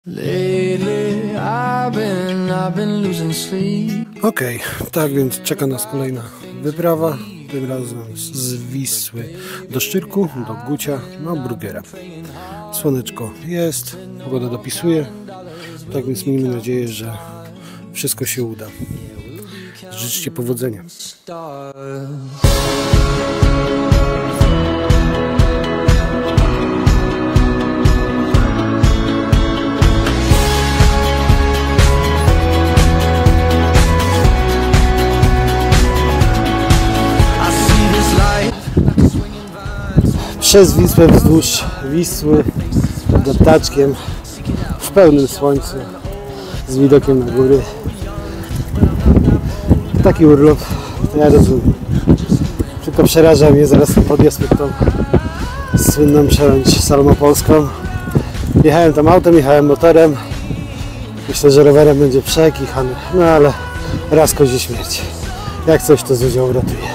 Okej, tak więc czeka nas kolejna wyprawa, tym razem z Wisły do Szczyrku, do Gucia, na burgera. Słoneczko jest, pogoda dopisuje, tak więc miejmy nadzieję, że wszystko się uda. Życzcie powodzenia. Przez Wisłę, wzdłuż Wisły, deptaczkiem, w pełnym słońcu, z widokiem na góry. Taki urlop, to ja rozumiem. Tylko przeraża mnie, zaraz podjazd pod tą słynną przełęcz salomopolską. Jechałem tam autem, jechałem motorem. Myślę, że rowerem będzie przekichany, no ale raz kozie śmierć. Jak coś, to Zuzia uratuje.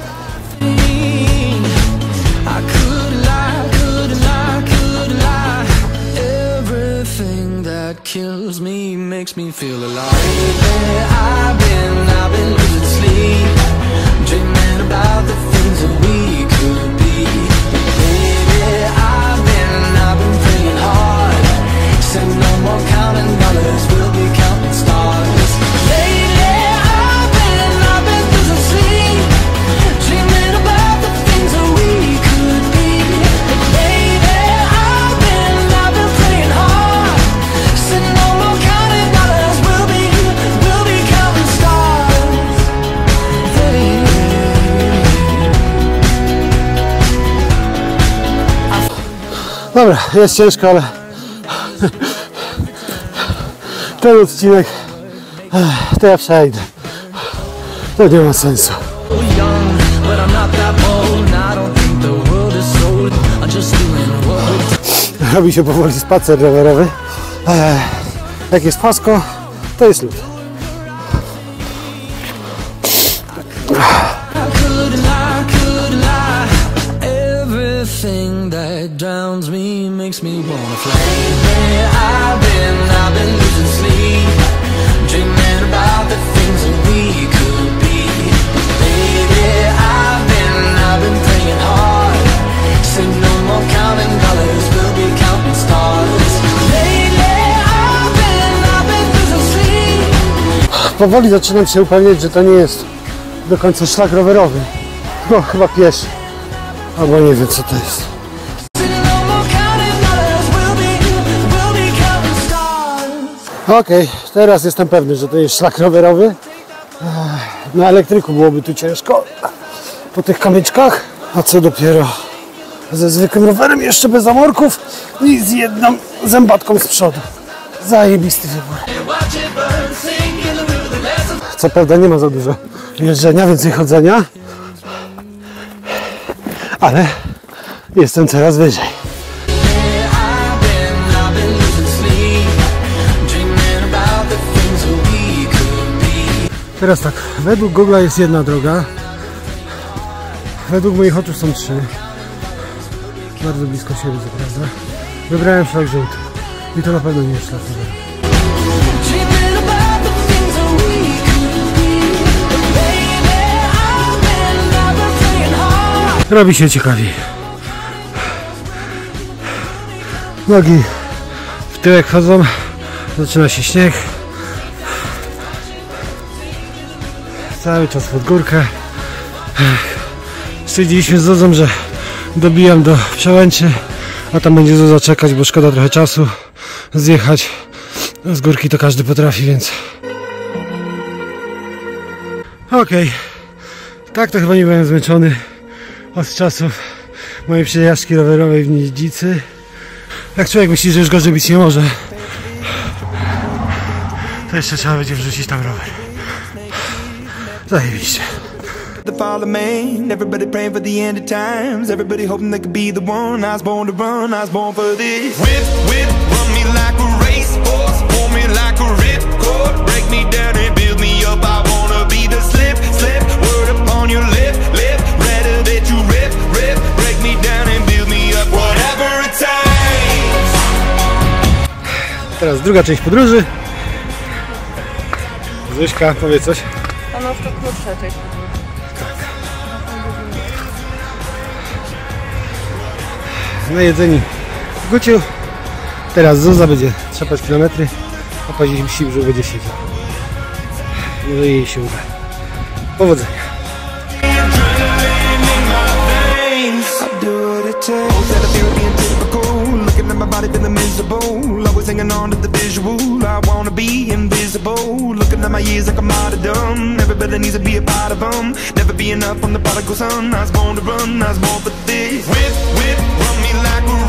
Kills me, makes me feel alive. I've been losing sleep, dreaming about the things that we could be. Baby, I've been praying hard. Said no more counting dollars, we'll be counting stars. Lately, I've been losing sleep, dreaming about the things that we could be. Baby, I've been praying hard. Said no more counting dollars, we'll be counting stars. Dobra, jest ciężko, ale ten odcinek to ja przejdę. To nie ma sensu. Robi się powoli spacer rowerowy. Jak jest płasko, to jest lód. Everything that drowns me makes me wanna fly. I've been losing sleep, dreaming about the things that we could be. Baby, I've been praying hard. Say no more counting dollars, we'll be counting stars. Lately, I've been losing sleep. Powoli zaczynam się upewniać, że to nie jest do końca szlak rowerowy, tylko chyba pieszy. Albo nie wiem, co to jest. Okej, teraz jestem pewny, że to jest szlak rowerowy. Na elektryku byłoby tu ciężko po tych kamyczkach, a co dopiero ze zwykłym rowerem, jeszcze bez zamorków i z jedną zębatką z przodu. Zajebisty wybór. Co prawda nie ma za dużo jeżdżenia, więcej chodzenia, ale jestem coraz wyżej. Teraz tak, według Google'a jest jedna droga, według moich oczu są trzy, bardzo blisko siebie, co prawda. Wybrałem szlak żółty i to na pewno nie jest szlak rowerowy. Robi się ciekawiej. Nogi w tyłek chodzą, zaczyna się śnieg. Cały czas pod górkę. Stwierdziliśmy z Zuzą, że dobijam do przełęczy, a tam będzie Zuza czekać, bo szkoda trochę czasu zjechać. Z górki to każdy potrafi, więc... Okej. Tak to chyba nie byłem zmęczony od czasów mojej przejażdżki rowerowej w Nidzicy. Jak człowiek myśli, że już gorzej być nie może, to jeszcze trzeba będzie wrzucić tam rower. Zajebiście. The fall of man, everybody praying for the end of times. Everybody hoping they could be the one. I was born to run, I was born for this. Whip, whip, run me like a racehorse, pull me like a ripcord, break me down and build me up. I wanna be the slip, slip, word upon your lip, lip, rather that you rip, rip, break me down and build me up. Whatever it takes. Teraz jest druga część podróży. Zuśka, powiedz coś. Ono to krótsza część podróży. Najedzeni w Guciu. Teraz Zuza będzie trzepać kilometry, a później Sibrzu będzie siedział. Może jej się uda. Powodzenia. Looking at my body feeling miserable, always hanging on to the visual. I wanna be invisible. Looking at my years like I'm martyrdom. Everybody needs to be a part of them. Never be enough on the prodigal son. I was born to run, I was born for this. Whip, whip, run me like a